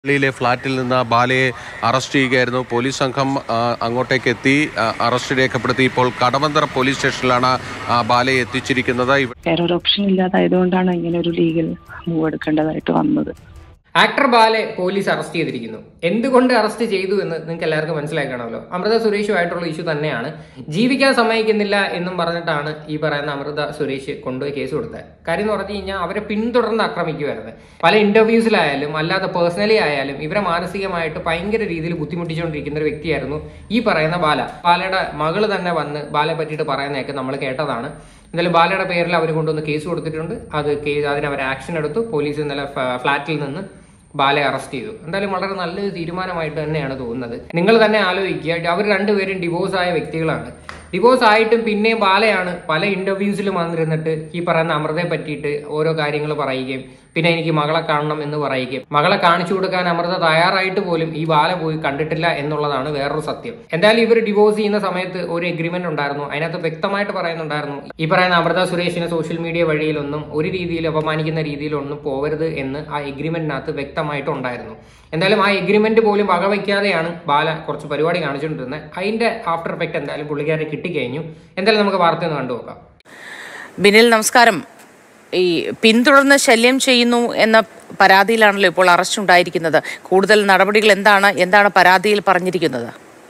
ിലെ ഫ്ളാറ്റിൽ നിന്ന് ബാലയെ അറസ്റ്റ് ചെയ്യുകയായിരുന്നു. പോലീസ് സംഘം അങ്ങോട്ടേക്ക് എത്തി അറസ്റ്റ് രേഖപ്പെടുത്തി. ഇപ്പോൾ കടവന്തറ പോലീസ് സ്റ്റേഷനിലാണ് ബാലയെ എത്തിച്ചിരിക്കുന്നത്. വേറൊരു ഓപ്ഷൻ ഇല്ലാതായതുകൊണ്ടാണ് ഇങ്ങനെ ഒരു ലീഗൽ മൂവ് എടുക്കേണ്ടതായിട്ട് വന്നത്. ആക്ടർ ബാലെ പോലീസ് അറസ്റ്റ് ചെയ്തിരിക്കുന്നു. എന്തുകൊണ്ട് അറസ്റ്റ് ചെയ്തു എന്ന് നിങ്ങൾക്ക് എല്ലാവർക്കും മനസ്സിലാക്കണമല്ലോ. അമൃത സുരേഷുമായിട്ടുള്ള ഇഷ്യൂ തന്നെയാണ്. ജീവിക്കാൻ സമ്മതിക്കുന്നില്ല എന്നും പറഞ്ഞിട്ടാണ് ഈ പറയുന്ന അമൃത സുരേഷ് കൊണ്ടുപോയി കേസ് കൊടുത്തത്. കാര്യം എന്ന് പറഞ്ഞു കഴിഞ്ഞാൽ അവരെ പിന്തുടർന്ന് ആക്രമിക്കുമായിരുന്നു. പല ഇന്റർവ്യൂസിലായാലും അല്ലാതെ പേഴ്സണലി ആയാലും ഇവരെ മാനസികമായിട്ട് ഭയങ്കര രീതിയിൽ ബുദ്ധിമുട്ടിച്ചുകൊണ്ടിരിക്കുന്ന ഒരു വ്യക്തിയായിരുന്നു ഈ പറയുന്ന ബാല. ബാലയുടെ മകള് തന്നെ വന്ന് ബാലയെ പറ്റിയിട്ട് പറയുന്നതൊക്കെ നമ്മൾ കേട്ടതാണ്. എന്തായാലും ബാലയുടെ പേരിൽ അവർ കൊണ്ടുവന്ന് കേസ് കൊടുത്തിട്ടുണ്ട്. അതിന് അവർ ആക്ഷൻ എടുത്തു. പോലീസ് ഇന്നലെ ഫ്ളാറ്റിൽ നിന്ന് ബാലയെ അറസ്റ്റ് ചെയ്തു. എന്തായാലും വളരെ നല്ലൊരു തീരുമാനമായിട്ട് തന്നെയാണ് തോന്നുന്നത്. നിങ്ങൾ തന്നെ ആലോചിക്കുക, അവർ രണ്ടുപേരും ഡിവോഴ്സ് ആയ വ്യക്തികളാണ്. ഡിവോഴ്സ് ആയിട്ടും പിന്നെയും ബാലയാണ് പല ഇന്റർവ്യൂസിലും വന്നിരുന്നിട്ട് ഈ പറയുന്ന അമൃതയെ പറ്റിയിട്ട് ഓരോ കാര്യങ്ങൾ പറയുകയും പിന്നെ എനിക്ക് മകളെ കാണണം എന്ന് പറയുകയും മകളെ കാണിച്ചു കൊടുക്കാൻ അമൃത തയ്യാറായിട്ട് പോലും ഈ ബാല പോയി കണ്ടിട്ടില്ല എന്നുള്ളതാണ് വേറൊരു സത്യം. എന്തായാലും ഇവർ ഡിവോഴ്സ് ചെയ്യുന്ന സമയത്ത് ഒരു എഗ്രിമെന്റ് ഉണ്ടായിരുന്നു. അതിനകത്ത് വ്യക്തമായിട്ട് പറയുന്നുണ്ടായിരുന്നു ഈ പറയുന്ന അമൃത സുരേഷിനെ സോഷ്യൽ മീഡിയ വഴിയിലൊന്നും ഒരു രീതിയിൽ അപമാനിക്കുന്ന രീതിയിലൊന്നും പോവരുത് എന്ന് ആ എഗ്രിമെന്റിനകത്ത് വ്യക്തമായിട്ടുണ്ടായിരുന്നു. എന്തായാലും ആ എഗ്രിമെന്റ് പോലും വകവയ്ക്കാതെയാണ് ബാല കുറച്ച് പരിപാടി കാണിച്ചുകൊണ്ടിരുന്നത്. അതിന്റെ ആഫ്റ്റർ എഫക്ട് എന്തായാലും പുള്ളിക്കാരെ കിട്ടിക്കഴിഞ്ഞു. എന്തായാലും നമുക്ക് വാർത്ത ഒന്ന് കണ്ടുനോക്കാം. ബിനിൽ, നമസ്കാരം. ഈ പിന്തുടർന്ന് ശല്യം ചെയ്യുന്നു എന്ന പരാതിയിലാണല്ലോ ഇപ്പോൾ അറസ്റ്റ് ഉണ്ടായിരിക്കുന്നത്. കൂടുതൽ നടപടികൾ എന്താണ് പരാതിയിൽ പറഞ്ഞിരിക്കുന്നത്?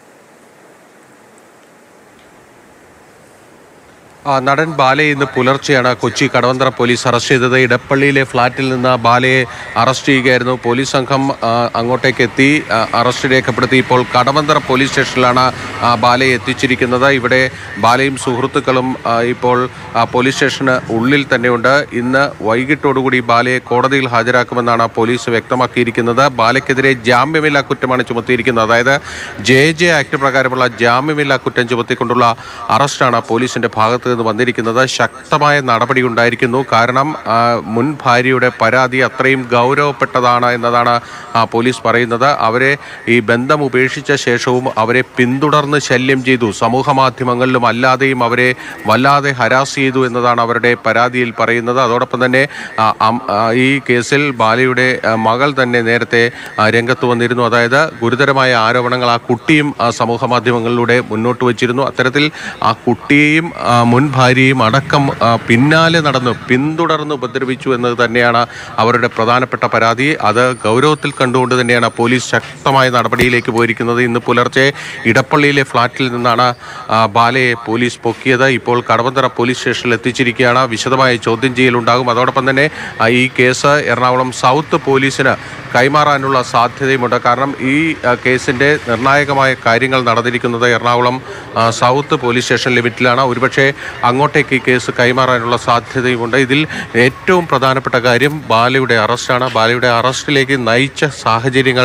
നടൻ ബാലയെ ഇന്ന് പുലർച്ചെയാണ് കൊച്ചി കടവന്തറ പോലീസ് അറസ്റ്റ് ചെയ്തത്. ഇടപ്പള്ളിയിലെ ഫ്ളാറ്റിൽ നിന്ന് ബാലയെ അറസ്റ്റ് ചെയ്യുകയായിരുന്നു. പോലീസ് സംഘം അങ്ങോട്ടേക്ക് എത്തി അറസ്റ്റ് രേഖപ്പെടുത്തി. ഇപ്പോൾ കടവന്തറ പോലീസ് സ്റ്റേഷനിലാണ് ബാലയെ എത്തിച്ചിരിക്കുന്നത്. ഇവിടെ ബാലയും സുഹൃത്തുക്കളും ഇപ്പോൾ പോലീസ് സ്റ്റേഷന് ഉള്ളിൽ തന്നെയുണ്ട്. ഇന്ന് വൈകിട്ടോടുകൂടി ബാലയെ കോടതിയിൽ ഹാജരാക്കുമെന്നാണ് പോലീസ് വ്യക്തമാക്കിയിരിക്കുന്നത്. ബാലയ്ക്കെതിരെ ജാമ്യമില്ലാ കുറ്റമാണ് ചുമത്തിയിരിക്കുന്നത്. അതായത് JJ ആക്ട് പ്രകാരമുള്ള ജാമ്യമില്ലാ കുറ്റം ചുമത്തിക്കൊണ്ടുള്ള അറസ്റ്റാണ് പോലീസിന്റെ ഭാഗത്ത് നിന്ന് വന്നിരിക്കുന്നത്. ശക്തമായ നടപടി ഉണ്ടായിരിക്കുന്നു. കാരണം മുൻ ഭാര്യയുടെ പരാതി അത്രയും ഗൗരവപ്പെട്ടതാണ് എന്നതാണ് പോലീസ് പറയുന്നത്. അവരെ ഈ ബന്ധം ഉപേക്ഷിച്ച ശേഷവും അവരെ പിന്തുടർന്ന് ശല്യം ചെയ്തു. സമൂഹ മാധ്യമങ്ങളിലും അല്ലാതെയും അവരെ വല്ലാതെ ഹരാസ് ചെയ്തു എന്നതാണ് അവരുടെ പരാതിയിൽ പറയുന്നത്. അതോടൊപ്പം തന്നെ ഈ കേസിൽ ബാലയുടെ മകൾ തന്നെ നേരത്തെ രംഗത്ത് വന്നിരുന്നു. അതായത് ഗുരുതരമായ ആരോപണങ്ങൾ ആ കുട്ടിയും സമൂഹ മാധ്യമങ്ങളിലൂടെ മുന്നോട്ട് വച്ചിരുന്നു. അത്തരത്തിൽ ആ കുട്ടിയെയും മുൻ ഭാര്യയും അടക്കം പിന്നാലെ നടന്ന് പിന്തുടർന്ന് ഉപദ്രവിച്ചു എന്നത് തന്നെയാണ് അവരുടെ പ്രധാനപ്പെട്ട പരാതി. അത് ഗൗരവത്തിൽ കണ്ടുകൊണ്ട് തന്നെയാണ് പോലീസ് ശക്തമായ നടപടിയിലേക്ക് പോയിരിക്കുന്നത്. ഇന്ന് പുലർച്ചെ ഇടപ്പള്ളിയിലെ ഫ്ളാറ്റിൽ നിന്നാണ് ബാലയെ പോലീസ് പൊക്കിയത്. ഇപ്പോൾ കടവന്തറ പോലീസ് സ്റ്റേഷനിൽ എത്തിച്ചിരിക്കുകയാണ്. വിശദമായ ചോദ്യം ചെയ്യലുണ്ടാകും. അതോടൊപ്പം തന്നെ ഈ കേസ് എറണാകുളം സൗത്ത് പോലീസിന് കൈമാറാനുള്ള സാധ്യതയുമുണ്ട്. കാരണം ഈ കേസിൻ്റെ നിർണായകമായ കാര്യങ്ങൾ നടന്നിരിക്കുന്നത് എറണാകുളം സൗത്ത് പോലീസ് സ്റ്റേഷൻ ലിമിറ്റിലാണ്. ഒരുപക്ഷെ അങ്ങോട്ടേക്ക് ഈ കേസ് കൈമാറാനുള്ള സാധ്യതയുമുണ്ട്. ഇതിൽ ഏറ്റവും പ്രധാനപ്പെട്ട കാര്യം ബാലയുടെ അറസ്റ്റാണ്. ബാലയുടെ അറസ്റ്റിലേക്ക് നയിച്ച സാഹചര്യങ്ങൾ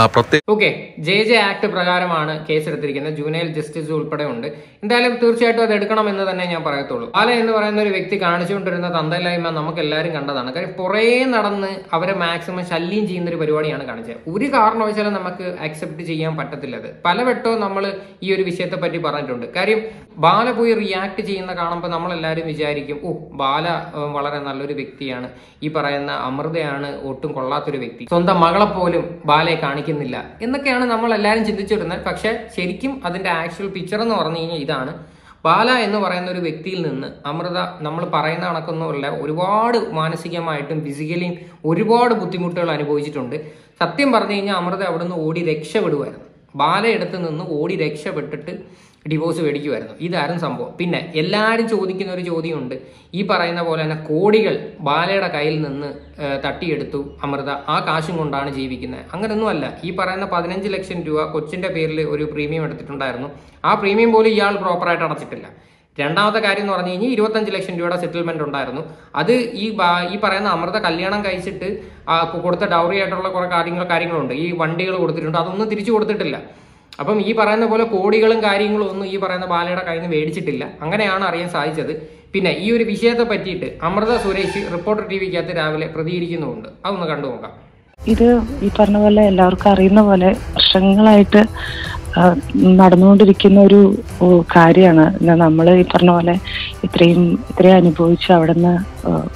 JJ ആക്ട് പ്രകാരമാണ് കേസ് എടുത്തിരിക്കുന്നത്. ജുവനൈൽ ജസ്റ്റിസ് ഉൾപ്പെടെ ഉണ്ട്. എന്തായാലും തീർച്ചയായിട്ടും അത് എടുക്കണം എന്ന് തന്നെ ഞാൻ പറയത്തുള്ളൂ. ബാല എന്ന് പറയുന്ന ഒരു വ്യക്തി കാണിച്ചുകൊണ്ടിരുന്ന തന്തയില്ലായ്മ നമുക്ക് എല്ലാവരും കണ്ടതാണ്. കാര്യം പുറേ നടന്ന് അവരെ മാക്സിമം ശല്യം ചെയ്യുന്ന ഒരു പരിപാടിയാണ് കാണിച്ചത്. ഒരു കാരണവശാലും നമുക്ക് അക്സെപ്റ്റ് ചെയ്യാൻ പറ്റത്തില്ല. അത് പലവട്ടവും നമ്മൾ ഈ ഒരു വിഷയത്തെ പറ്റി പറഞ്ഞിട്ടുണ്ട്. കാര്യം ബാല പോയി റിയാക്ട് ചെയ്യുന്ന കാണുമ്പോൾ നമ്മളെല്ലാവരും വിചാരിക്കും, ബാല വളരെ നല്ലൊരു വ്യക്തിയാണ്, ഈ പറയുന്ന അമൃതയാണ് ഒട്ടും കൊള്ളാത്തൊരു വ്യക്തി, സ്വന്തം മകളെ പോലും ബാലയെ കാണിക്കുന്നില്ല എന്നൊക്കെയാണ് നമ്മൾ എല്ലാവരും ചിന്തിച്ചിരുന്നത്. പക്ഷെ ശരിക്കും അതിന്റെ ആക്ച്വൽ പിക്ചർ എന്ന് പറഞ്ഞു കഴിഞ്ഞാൽ ഇതാണ്. ബാല എന്ന് പറയുന്ന ഒരു വ്യക്തിയിൽ നിന്ന് അമൃത നമ്മൾ പറയുന്ന കണക്കൊന്നുമില്ല, ഒരുപാട് മാനസികമായിട്ടും ഫിസിക്കലിയും ഒരുപാട് ബുദ്ധിമുട്ടുകൾ അനുഭവിച്ചിട്ടുണ്ട്. സത്യം പറഞ്ഞു കഴിഞ്ഞാൽ അമൃത അവിടെ നിന്ന് ഓടി രക്ഷപ്പെടുമായിരുന്നു. ബാല എടുത്ത് നിന്ന് ഓടി രക്ഷപ്പെട്ടിട്ട് ഡിവോഴ്സ് മേടിക്കുമായിരുന്നു. ഇതായിരുന്നു സംഭവം. പിന്നെ എല്ലാവരും ചോദിക്കുന്ന ഒരു ചോദ്യമുണ്ട്, ഈ പറയുന്ന പോലെ തന്നെ കോടികൾ ബാലയുടെ കയ്യിൽ നിന്ന് തട്ടിയെടുത്തു അമൃത, ആ കാശും കൊണ്ടാണ് ജീവിക്കുന്നത്. അങ്ങനെയൊന്നുമല്ല. ഈ പറയുന്ന 15 ലക്ഷം രൂപ കൊച്ചിന്റെ പേരിൽ ഒരു പ്രീമിയം എടുത്തിട്ടുണ്ടായിരുന്നു. ആ പ്രീമിയം പോലും ഇയാൾ പ്രോപ്പറായിട്ട് അടച്ചിട്ടില്ല. രണ്ടാമത്തെ കാര്യം എന്ന് പറഞ്ഞു കഴിഞ്ഞാൽ 25 ലക്ഷം രൂപയുടെ സെറ്റിൽമെന്റ് ഉണ്ടായിരുന്നു. അത് ഈ പറയുന്ന അമൃത കല്യാണം കഴിച്ചിട്ട് കൊടുത്ത ഡൗറി ആയിട്ടുള്ള കുറെ കാര്യങ്ങളുണ്ട്. ഈ വണ്ടികൾ കൊടുത്തിട്ടുണ്ട്, അതൊന്നും തിരിച്ചു കൊടുത്തിട്ടില്ല. അപ്പം ഈ പറയുന്ന പോലെ കോടികളും കാര്യങ്ങളും ഒന്നും ഈ പറയുന്ന ബാലയുടെ കയ്യിൽ നിന്ന് മേടിച്ചിട്ടില്ല. അങ്ങനെയാണ് അറിയാൻ സാധിച്ചത്. പിന്നെ ഈ ഒരു വിഷയത്തെ പറ്റിയിട്ട് അമൃത സുരേഷ് റിപ്പോർട്ടർ TVക്കകത്ത് രാവിലെ പ്രതികരിക്കുന്നുമുണ്ട്. അതൊന്ന് കണ്ടു നോക്കാം. ഇത് ഈ പറഞ്ഞ പോലെ എല്ലാവർക്കും അറിയുന്ന പോലെ വർഷങ്ങളായിട്ട് നടന്നുകൊണ്ടിരിക്കുന്ന ഒരു കാര്യമാണ്. നമ്മൾ ഈ പറഞ്ഞ പോലെ ഇത്രയും അനുഭവിച്ച് അവിടെ നിന്ന്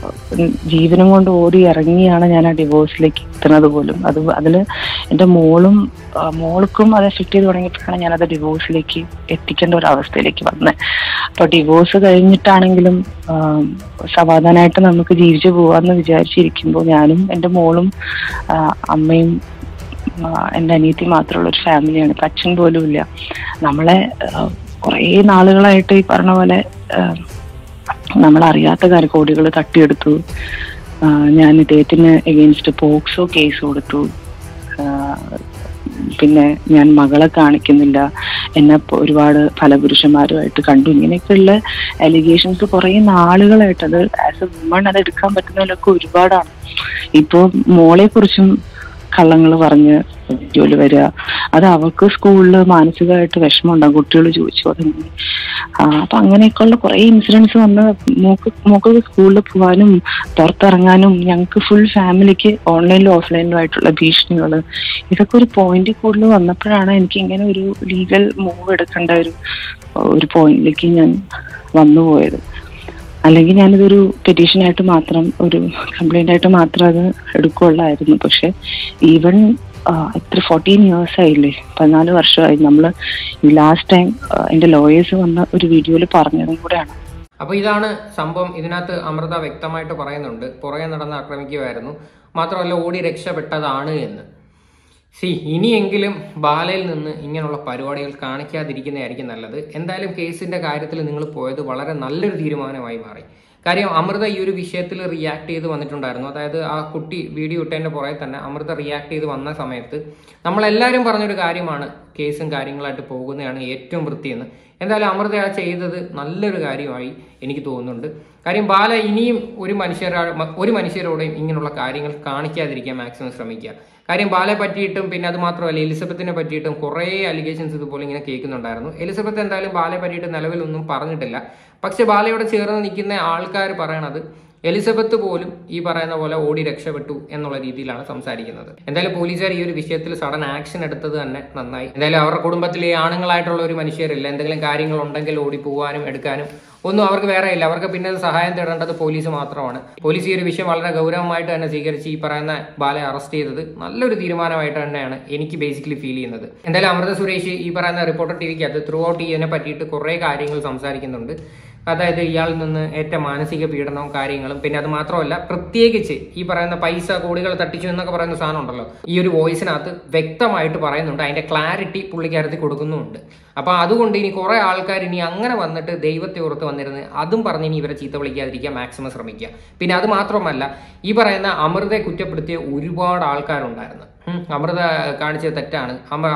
ജീവനും കൊണ്ട് ഓടി ഇറങ്ങിയാണ് ഞാൻ ആ ഡിവോഴ്സിലേക്ക് എത്തുന്നത് പോലും. അതിൽ എൻ്റെ മോൾക്കും അത് എഫക്ട് ചെയ്ത് തുടങ്ങിയപ്പോഴാണ് ഞാനത് ഡിവോഴ്സിലേക്ക് എത്തിക്കേണ്ട ഒരു അവസ്ഥയിലേക്ക് വന്നത്. അപ്പോൾ ഡിവോഴ്സ് കഴിഞ്ഞിട്ടാണെങ്കിലും സമാധാനമായിട്ട് നമുക്ക് ജീവിച്ചു പോവാന്ന് വിചാരിച്ചിരിക്കുമ്പോൾ ഞാനും എൻ്റെ മോളും അമ്മയും എൻ്റെ അനിയത്തി മാത്രമുള്ള ഒരു ഫാമിലിയാണ്. ഇപ്പം അച്ഛൻ പോലും ഇല്ല. നമ്മളെ കുറേ നാളുകളായിട്ട് ഈ പറഞ്ഞ പോലെ നമ്മളറിയാത്ത കോടികൾ തട്ടിയെടുത്തു. ഞാൻ ഇദ്ദേഹത്തിന് എഗെയിൻസ്റ്റ് പോക്സോ കേസ് കൊടുത്തു. പിന്നെ ഞാൻ മകളെ കാണിക്കുന്നില്ല, എന്നെ ഒരുപാട് ഫലപുരുഷന്മാരുമായിട്ട് കണ്ടു. ഇങ്ങനെയൊക്കെയുള്ള അലിഗേഷൻസ് കുറേ നാളുകളായിട്ട് അത് ആസ് എ വുമൺ അത് എടുക്കാൻ പറ്റുന്നതിലൊക്കെ ഒരുപാടാണ്. ഇപ്പോൾ മോളെ കുറിച്ചും കള്ളങ്ങൾ പറഞ്ഞ് ജോലി വരിക, അത് അവർക്ക് സ്കൂളിൽ മാനസികമായിട്ട് വിഷമം ഉണ്ടാകും. കുട്ടികൾ ചോദിച്ചു തുടങ്ങി. അപ്പൊ അങ്ങനെയൊക്കെയുള്ള കുറെ ഇൻസിഡൻസ് വന്ന് മോക്ക് സ്കൂളിൽ പോകാനും പുറത്തിറങ്ങാനും ഞങ്ങൾക്ക് ഫുൾ ഫാമിലിക്ക് ഓൺലൈനിലും ഓഫ്ലൈനിലും ആയിട്ടുള്ള ഭീഷണികൾ, ഇതൊക്കെ ഒരു പോയിന്റ് കൂടുതൽ വന്നപ്പോഴാണ് എനിക്ക് ഇങ്ങനെ ഒരു ലീഗൽ മൂവ് എടുക്കേണ്ട ഒരു പോയിന്റിലേക്ക് ഞാൻ വന്നുപോയത്. അല്ലെങ്കിൽ ഞാനിതൊരു പെറ്റീഷനായിട്ട് മാത്രം, ഒരു കംപ്ലൈന്റ് ആയിട്ട് മാത്രം അത് എടുക്കുള്ളായിരുന്നു. പക്ഷെ ഈവൻ എത്ര 14 years ആയില്ലേ, 14 വർഷമായി. നമ്മൾ ഈ ലാസ്റ്റ് ടൈം എൻ്റെ ലോയേഴ്സ് വന്ന ഒരു വീഡിയോയിൽ പറഞ്ഞതും കൂടെയാണ്. അപ്പൊ ഇതാണ് സംഭവം. ഇതിനകത്ത് അമൃത വ്യക്തമായിട്ട് പറയുന്നുണ്ട്, പുറകെ നടന്ന് ആക്രമിക്കുമായിരുന്നു, മാത്രമല്ല ഓടി രക്ഷപ്പെട്ടതാണ് എന്ന്. ഇനിയെങ്കിലും ബാലയിൽ നിന്ന് ഇങ്ങനെയുള്ള പരിപാടികൾ കാണിക്കാതിരിക്കുന്നതായിരിക്കും നല്ലത്. എന്തായാലും കേസിന്റെ കാര്യത്തിൽ നിങ്ങൾ പോയത് വളരെ നല്ലൊരു തീരുമാനമായി മാറി. കാര്യം അമൃത ഈ ഒരു വിഷയത്തിൽ റിയാക്ട് ചെയ്ത് വന്നിട്ടുണ്ടായിരുന്നു. അതായത് ആ കുട്ടി വീഡിയോ ഇട്ടതിന്റെ പുറകെ തന്നെ അമൃത റിയാക്ട് ചെയ്ത് വന്ന സമയത്ത് നമ്മളെല്ലാവരും പറഞ്ഞൊരു കാര്യമാണ്, കേസും കാര്യങ്ങളായിട്ട് പോകുന്നതാണ് ഏറ്റവും വൃത്തിയെന്ന്. എന്തായാലും അമൃത ആ ചെയ്തത് നല്ലൊരു കാര്യമായി എനിക്ക് തോന്നുന്നുണ്ട്. കാര്യം ബാല ഇനിയും ഒരു മനുഷ്യരോടെയും ഇങ്ങനെയുള്ള കാര്യങ്ങൾ കാണിക്കാതിരിക്കാൻ മാക്സിമം ശ്രമിക്കുക. കാര്യം ബാലയെ പറ്റിയിട്ടും പിന്നെ അത് മാത്രമല്ല എലിസബത്തിനെ പറ്റിയിട്ടും കുറേ അലിഗേഷൻസ് ഇതുപോലെ ഇങ്ങനെ കേൾക്കുന്നുണ്ടായിരുന്നു. എലിസബത്ത് എന്തായാലും ബാലയെ പറ്റിയിട്ട് നിലവിലൊന്നും പറഞ്ഞിട്ടില്ല. പക്ഷെ ബാലയോട് ചേർന്ന് നിൽക്കുന്ന ആൾക്കാർ പറയണത് എലിസബത്ത് പോലും ഈ പറയുന്ന പോലെ ഓടി രക്ഷപ്പെട്ടു എന്നുള്ള രീതിയിലാണ് സംസാരിക്കുന്നത്. എന്തായാലും പോലീസുകാർ ഈ ഒരു വിഷയത്തിൽ സഡൻ ആക്ഷൻ എടുത്തത് തന്നെ നന്നായി. എന്തായാലും അവരുടെ കുടുംബത്തിലെ ആണുങ്ങളായിട്ടുള്ള ഒരു മനുഷ്യരില്ല, എന്തെങ്കിലും കാര്യങ്ങൾ ഉണ്ടെങ്കിൽ ഓടി പോകാനും എടുക്കാനും ഒന്നും അവർക്ക് വേറെ ഇല്ല. അവർക്ക് പിന്നെ സഹായം തേടേണ്ടത് പോലീസ് മാത്രമാണ്. പോലീസ് ഈ ഒരു വിഷയം വളരെ ഗൗരവമായിട്ട് തന്നെ സ്വീകരിച്ച് ഈ പറയുന്ന ബാലയെ അറസ്റ്റ് ചെയ്തത് നല്ലൊരു തീരുമാനമായിട്ട് തന്നെയാണ് എനിക്ക് ബേസിക്കലി ഫീൽ ചെയ്യുന്നത്. എന്തായാലും അമൃത സുരേഷ് ഈ പറയുന്ന റിപ്പോർട്ടർ ടിവിക്കകത്ത് ത്രൂ ഔട്ട് ഇതിനെ പറ്റിയിട്ട് കുറേ കാര്യങ്ങൾ സംസാരിക്കുന്നുണ്ട്. അതായത് ഇയാളിൽ നിന്ന് ഏറ്റ മാനസിക പീഡനവും കാര്യങ്ങളും, പിന്നെ അത് മാത്രമല്ല പ്രത്യേകിച്ച് ഈ പറയുന്ന പൈസ കോടികൾ തട്ടിച്ചു എന്നൊക്കെ പറയുന്ന സാധനം ഉണ്ടല്ലോ, ഈ ഒരു വോയിസിനകത്ത് വ്യക്തമായിട്ട് പറയുന്നുണ്ട്. അതിന്റെ ക്ലാരിറ്റി പുള്ളിക്കാരത്തിൽ കൊടുക്കുന്നുമുണ്ട്. അപ്പൊ അതുകൊണ്ട് ഇനി കുറെ ആൾക്കാർ ഇനി അങ്ങനെ വന്നിട്ട് ദൈവത്തെ ഓർത്ത് വന്നിരുന്ന് അതും പറഞ്ഞ് ഇനി ഇവരെ ചീത്ത വിളിക്കാതിരിക്കാൻ മാക്സിമം ശ്രമിക്കുക. പിന്നെ അത് മാത്രമല്ല ഈ പറയുന്ന അമൃതയെ കുറ്റപ്പെടുത്തിയ ഒരുപാട് ആൾക്കാരുണ്ടായിരുന്നു. അമൃത കാണിച്ചത് തെറ്റാണ്,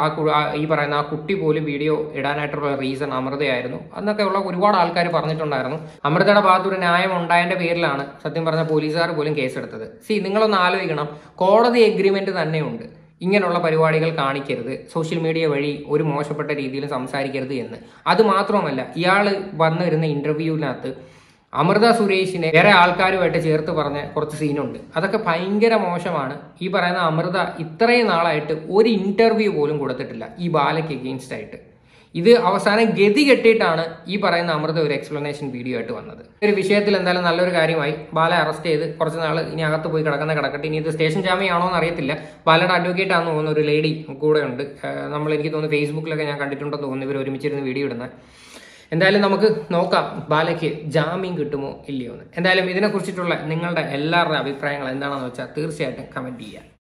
ഈ പറയുന്ന ആ കുട്ടി പോലും വീഡിയോ ഇടാനായിട്ടുള്ള റീസൺ അമൃതയായിരുന്നു എന്നൊക്കെ ഉള്ള ഒരുപാട് ആൾക്കാർ പറഞ്ഞിട്ടുണ്ടായിരുന്നു. അമൃതയുടെ ഭാഗത്തൊരു ന്യായം ഉണ്ടായതിന്റെ പേരിലാണ് സത്യം പറഞ്ഞ പോലീസുകാർ പോലും കേസെടുത്തത്. നിങ്ങളൊന്ന് ആലോചിക്കണം, കോടതി എഗ്രിമെന്റ് തന്നെയുണ്ട് ഇങ്ങനെയുള്ള പരിപാടികൾ കാണിക്കരുത്, സോഷ്യൽ മീഡിയ വഴി ഒരു മോശപ്പെട്ട രീതിയിൽ സംസാരിക്കരുത് എന്ന്. അത് മാത്രമല്ല ഇയാൾ വന്നു വരുന്ന ഇന്റർവ്യൂവിനകത്ത് അമൃത സുരേഷിനെ വേറെ ആൾക്കാരുമായിട്ട് ചേർത്ത് പറഞ്ഞ കുറച്ച് സീനുണ്ട്. അതൊക്കെ ഭയങ്കര മോശമാണ്. ഈ പറയുന്ന അമൃത ഇത്രയും നാളായിട്ട് ഒരു ഇന്റർവ്യൂ പോലും കൊടുത്തിട്ടില്ല ഈ ബാലയ്ക്ക് എഗെയിൻസ്റ്റ് ആയിട്ട്. ഇത് അവസാനം ഗതി കെട്ടിയിട്ടാണ് ഈ പറയുന്ന അമൃത ഒരു എക്സ്പ്ലനേഷൻ വീഡിയോ ആയിട്ട് വന്നത്. ഒരു വിഷയത്തിൽ എന്തായാലും നല്ലൊരു കാര്യമായി. ബാല അറസ്റ്റ് ചെയ്ത് കുറച്ച് നാൾ ഇനി അകത്ത് പോയി കിടക്കട്ടെ. ഇനി ഇത് സ്റ്റേഷൻ ജാമ്യമാണോ എന്ന് അറിയത്തില്ല. ബാലയുടെ അഡ്വക്കേറ്റ് ആണെന്ന് തോന്നുന്നു, ഒരു ലേഡി കൂടെ ഉണ്ട്. എനിക്ക് തോന്നുന്നു ഫേസ്ബുക്കിലൊക്കെ ഞാൻ കണ്ടിട്ടുണ്ടെന്ന് തോന്നുന്നു ഇവർ ഒരുമിച്ചിരുന്ന് വീഡിയോ ഇടുന്നത്. എന്തായാലും നമുക്ക് നോക്കാം ബാലയ്ക്ക് ജാമ്യം കിട്ടുമോ ഇല്ലയോ എന്ന്. എന്തായാലും ഇതിനെക്കുറിച്ചിട്ടുള്ള നിങ്ങളുടെ എല്ലാവരുടെ അഭിപ്രായങ്ങൾ എന്താണെന്ന് വെച്ചാൽ തീർച്ചയായിട്ടും കമന്റ് ചെയ്യുക.